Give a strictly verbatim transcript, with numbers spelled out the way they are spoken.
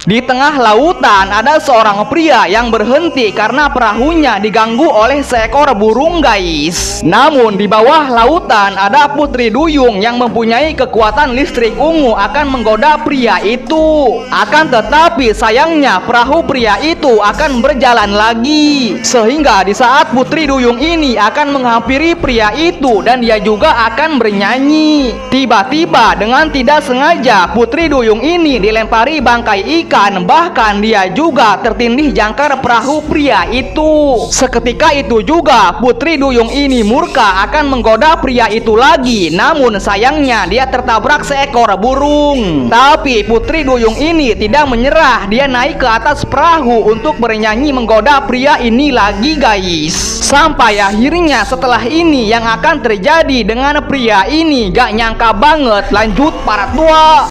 Di tengah lautan ada seorang pria yang berhenti karena perahunya diganggu oleh seekor burung, guys. Namun di bawah lautan ada Putri Duyung yang mempunyai kekuatan listrik ungu akan menggoda pria itu. Akan tetapi sayangnya perahu pria itu akan berjalan lagi, sehingga di saat Putri Duyung ini akan menghampiri pria itu dan dia juga akan bernyanyi, tiba-tiba dengan tidak sengaja Putri Duyung ini dilempari bangkai ikan. Bahkan dia juga tertindih jangkar perahu pria itu. Seketika itu juga Putri Duyung ini murka akan menggoda pria itu lagi. Namun sayangnya dia tertabrak seekor burung. Tapi Putri Duyung ini tidak menyerah. Dia naik ke atas perahu untuk bernyanyi menggoda pria ini lagi, guys. Sampai akhirnya setelah ini yang akan terjadi dengan pria ini gak nyangka banget. Lanjut part dua.